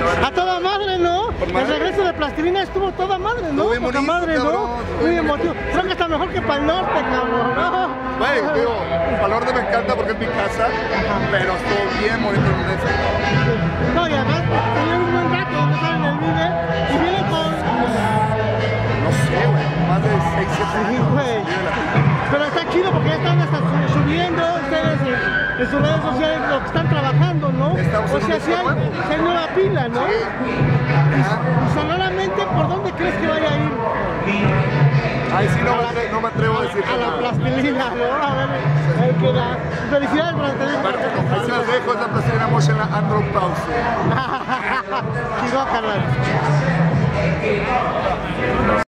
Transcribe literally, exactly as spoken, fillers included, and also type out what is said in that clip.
A toda madre, ¿no? madre. El regreso de Plastilina estuvo toda madre, ¿no? Muy Poca bonito, madre, ¿no? cabrón, muy Muy emotivo. Creo que está mejor que para el norte, cabrón, ¿no? Güey, digo, Pal Norte me encanta porque es mi casa, pero estuvo bien bonito en el D F. No, y además tenía un buen rato, no saben el Vive, y viene con... No sé, güey, más de seis, siete Sí, años. güey. Pero está chido porque ya están hasta subiendo ustedes en, en sus redes sociales lo que están trabajando, ¿no? Estamos O en un sea, si hay, disco nuevo. si hay nueva pila, ¿no? Sí. Y sonoramente, ¿por dónde crees que vaya a ir? Ay, sí, no me, atre- no me atrevo a decir A la nada. Plastilina, ¿no? A ver, a ver qué da. Felicidades por tener un Bueno, ahí se las dejo, es la Plastilina Mosh en la Andropause. Chido, carnal.